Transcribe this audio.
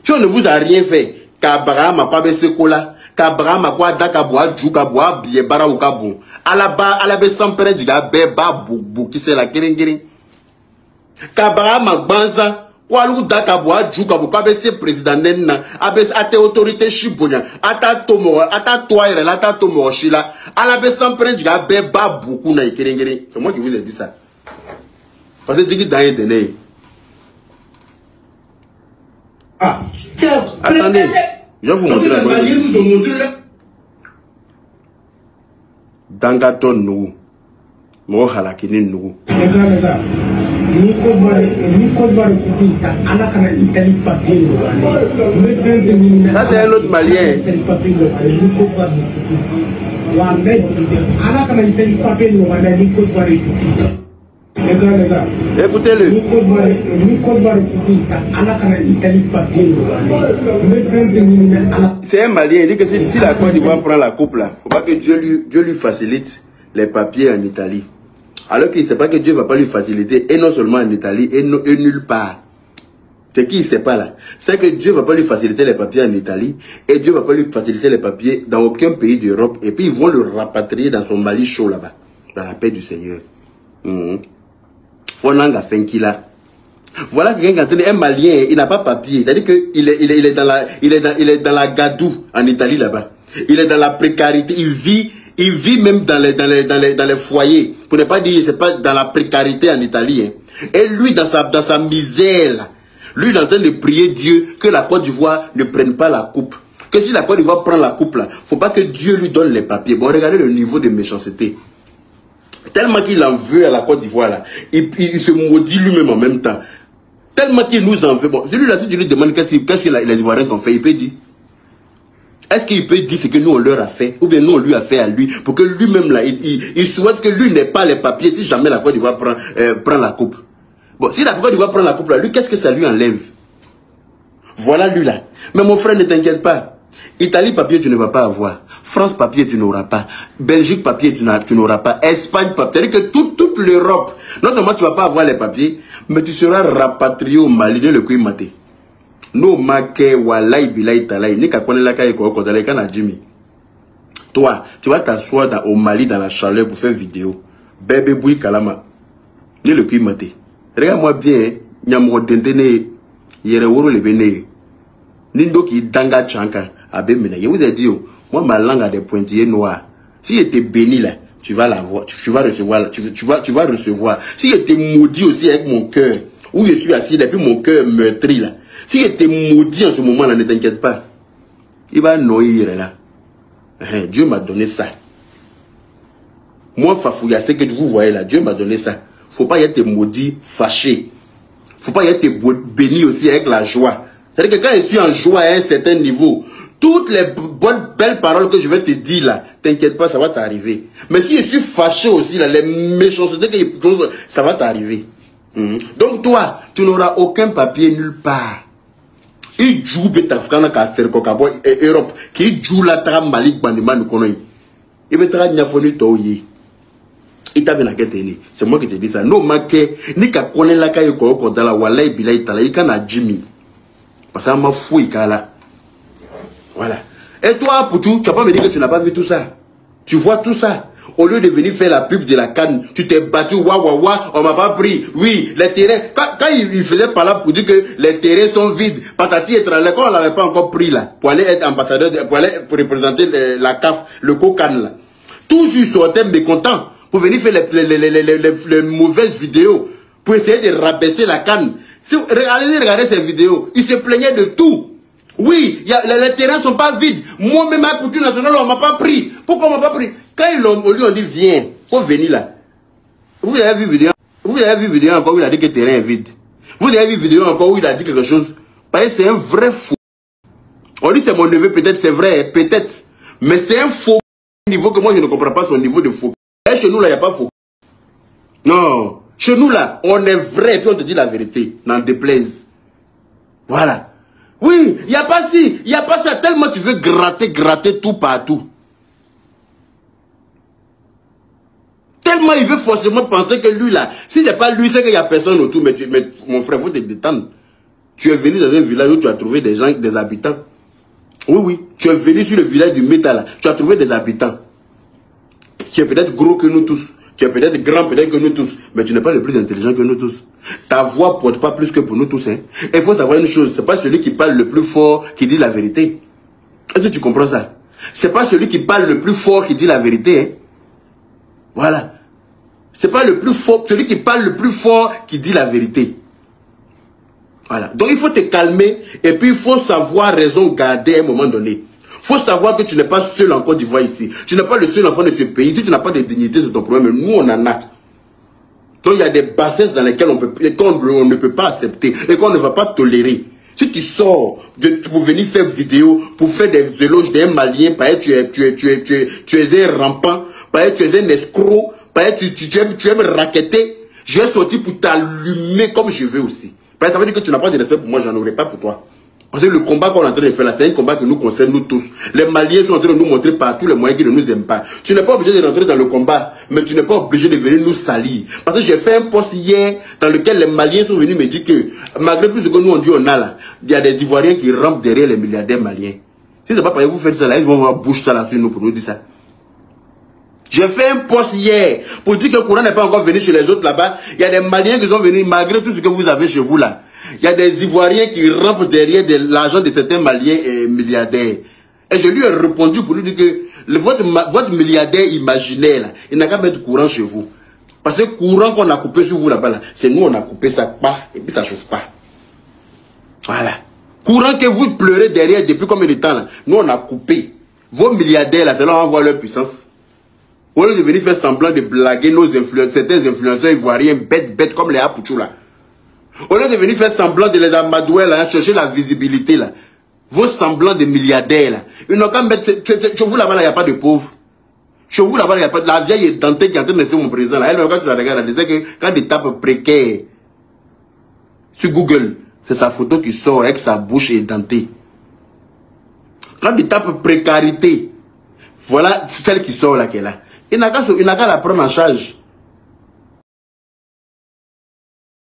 Si on ne vous a rien fait, qu'Abraham a pas baissé cola, qu'Abraham a quoi d'akaboua, djoukaboua, biebara ou kabou. À la bas, à la baisse sans père du gars, beba, bou, qui c'est la kéringéring. Qu'Abraham a banza, quoi l'ou d'akaboua, djoukaboua, quoi baissé président nenna, a baissé à tes autorités chibonia, à ta tomo, à ta toile, à ta tomo, chila, à la baisse sans père du gars, beba, beaucoup na kéringéring. C'est moi qui vous ai dit ça. Parce que tu dis dans les données. Ah, attendez, je vais vous montrer la bonne. Dangaton nous, mo halakini nous. Ça c'est un autre Malien. Écoutez-le. C'est un Malien. Il dit que si la Côte d'Ivoire prend la coupe là, il ne faut pas que Dieu lui facilite les papiers en Italie. Alors qu'il ne sait pas que Dieu ne va pas lui faciliter, et non seulement en Italie, et nulle part. C'est qui il ne sait pas là? C'est que Dieu ne va pas lui faciliter les papiers en Italie, et Dieu ne va pas lui faciliter les papiers dans aucun pays d'Europe, et puis ils vont le rapatrier dans son Mali chaud là-bas, dans la paix du Seigneur. Voilà quelqu'un qui est un Malien, il n'a pas papier, c'est-à-dire qu'il est dans la gadoue en Italie là-bas. Il est dans la précarité, il vit même dans les foyers. Pour ne pas dire, c'est pas dans la précarité en Italie. Hein. Et lui, dans sa misère, là, lui, il est en train de prier Dieu que la Côte d'Ivoire ne prenne pas la coupe. Que si la Côte d'Ivoire prend la coupe là, faut pas que Dieu lui donne les papiers. Bon, regardez le niveau de méchanceté. Tellement qu'il en veut à la Côte d'Ivoire là, il se maudit lui-même en même temps. Tellement qu'il nous en veut. Bon, celui-là, si tu lui demandes qu'est-ce que les Ivoiriens ont fait, il peut dire. Est-ce qu'il peut dire ce que nous on leur a fait, ou bien nous on lui a fait à lui, pour que lui-même là, il souhaite que lui n'ait pas les papiers si jamais la Côte d'Ivoire prend la coupe. Bon, si la Côte d'Ivoire prend la coupe là, lui, qu'est-ce que ça lui enlève? Voilà lui là. Mais mon frère, ne t'inquiète pas. Italie, papier, tu ne vas pas avoir. France, papier, tu n'auras pas. Belgique, papier, tu n'auras pas. Espagne, papier. C'est-à-dire que toute l'Europe, non seulement tu ne vas pas avoir les papiers, mais tu seras rapatrié au Mali, le Kuy Maté. No make walai bilai talai. Ni kakone la kaye koko dans les cannes Jimmy. Toi, tu vas t'asseoir au Mali dans la chaleur pour faire vidéo. Bébé boui kalama. Ni le Kuy Maté. Regarde-moi bien, nyamro dentene, yere woro le bene. Nindo qui danga chanka. Je vous ai dit, moi ma langue a des pointillés noirs. Si j'étais béni là, tu vas la voir, tu vas recevoir, tu vas recevoir. Si j'étais maudit aussi avec mon cœur, où je suis assis et puis mon cœur meurtri là. Si j'étais maudit en ce moment là, ne t'inquiète pas. Il va noyer là. Dieu m'a donné ça. Moi Fafouya, c'est que vous voyez là, Dieu m'a donné ça. Faut pas y être maudit, fâché. Faut pas y être béni aussi avec la joie. C'est-à-dire que quand je suis en joie à un certain niveau, toutes les bonnes, belles paroles que je vais te dire là, t'inquiète pas, ça va t'arriver. Mais si je suis fâché aussi là, les méchancetés que ça va t'arriver. Donc toi, tu n'auras aucun papier nulle part. Il joue betafrana ka faire kokabo Europe, qui joue la trame malik bandima nous connaît. Il va tra nyafoni toyi. Il t'a bien la quête. C'est moi qui te dis ça. Non, maké, ni ka connaît la kaye koko dans la walay bilay tala, il kana Jimmy. Parce que ça m'a fouillé là. Voilà. Et toi, Poutou, tu vas pas me dire que tu n'as pas vu tout ça. Tu vois tout ça. Au lieu de venir faire la pub de la canne, tu t'es battu, on m'a pas pris. Oui, les terrains, quand il faisait par là pour dire que les terrains sont vides, patati et tralé, quand on l'avait pas encore pris là, pour aller être ambassadeur, pour aller représenter la CAF, le COCAN là. Toujours ils sortaient mécontents pour venir faire les mauvaises vidéos, pour essayer de rabaisser la canne. Si vous regardez ces vidéos, ils se plaignaient de tout. Oui, les terrains ne sont pas vides. Moi-même, à Couture Nationale, on ne m'a pas pris. Pourquoi on ne m'a pas pris? Quand ils l'ont, lui, on dit, viens, faut venir là. Vous avez vu vidéo encore où il a dit que le terrain est vide. Vous avez vu vidéo encore où il a dit quelque chose. Parce que c'est un vrai faux. On dit c'est mon neveu, peut-être c'est vrai, peut-être. Mais c'est un faux niveau que moi je ne comprends pas son niveau de faux. Et chez nous là, il n'y a pas faux. Non. Chez nous là, on est vrai, puis on te dit la vérité. N'en déplaise. Voilà. Oui, il n'y a pas si, il n'y a pas ça. Tellement tu veux gratter tout partout. Tellement il veut forcément penser que lui là, si c'est pas lui, c'est qu'il n'y a personne autour. Mais mon frère, faut te détendre. Tu es venu dans un village où tu as trouvé des gens, des habitants. Oui, oui. Tu es venu sur le village du métal. Tu as trouvé des habitants. Tu es peut-être gros que nous tous. Tu es peut-être grand peut-être que nous tous. Mais tu n'es pas le plus intelligent que nous tous. Ta voix porte pas plus que pour nous tous. Hein. Et il faut savoir une chose. C'est pas celui qui parle le plus fort qui dit la vérité. Est-ce que tu comprends ça? C'est pas celui qui parle le plus fort qui dit la vérité. Hein. Voilà. C'est pas le plus fort, celui qui parle le plus fort qui dit la vérité. Voilà. Donc il faut te calmer et puis il faut savoir raison garder à un moment donné. Il faut savoir que tu n'es pas seul en Côte d'Ivoire ici. Tu n'es pas le seul enfant de ce pays. Si tu n'as pas de dignité, c'est ton problème. Mais nous, on en a. Donc il y a des bassesses dans lesquelles on ne peut pas accepter et qu'on ne va pas tolérer. Si tu sors pour venir faire vidéo, pour faire des éloges d'un Malien, tu es un rampant, tu es un escroc, tu aimes raqueter, je vais sortir pour t'allumer comme je veux aussi. Ça veut dire que tu n'as pas de respect pour moi, j'en aurai pas pour toi. Parce que le combat qu'on est en train de faire là, c'est un combat qui nous concerne nous tous. Les Maliens sont en train de nous montrer par tous les moyens qu'ils ne nous aiment pas. Tu n'es pas obligé de rentrer dans le combat, mais tu n'es pas obligé de venir nous salir. Parce que j'ai fait un post hier dans lequel les Maliens sont venus me dire que, malgré tout ce que nous on dit on a là, il y a des Ivoiriens qui rampent derrière les milliardaires maliens. Si c'est pas parce que vous faites ça là, ils vont avoir bouche ça là sur nous pour nous dire ça. J'ai fait un post hier pour dire que le courant n'est pas encore venu chez les autres là-bas. Il y a des Maliens qui sont venus malgré tout ce que vous avez chez vous là. Il y a des Ivoiriens qui rampent derrière l'argent de certains Maliens et milliardaires. Et je lui ai répondu pour lui dire que votre milliardaire imaginaire là, il n'a qu'à mettre courant chez vous. Parce que courant qu'on a coupé sur vous là-bas, là, c'est nous on a coupé ça pas et puis ça chauffe pas. Voilà. Courant que vous pleurez derrière depuis combien de temps là, nous on a coupé. Vos milliardaires là, c'est là on voit leur puissance. Au lieu de venir faire semblant de blaguer certains influenceurs ivoiriens bêtes comme les Apouchou là. Au lieu de venir faire semblant de les amadouer là, chercher la visibilité là. Vos semblants de milliardaires là. Ils n'ont qu'à mettre. Chez vous là-bas, il n'y a pas de pauvres. Chez vous là-bas, il n'y a pas de. La vieille dentée qui est en train de laisser mon président là. Elle, quand tu la regardes, elle disait que quand il tape précaire sur Google, c'est sa photo qui sort avec sa bouche édentée. Quand il tape précarité, voilà celle qui sort là qu'elle est là. Il n'a qu'à la prendre en charge.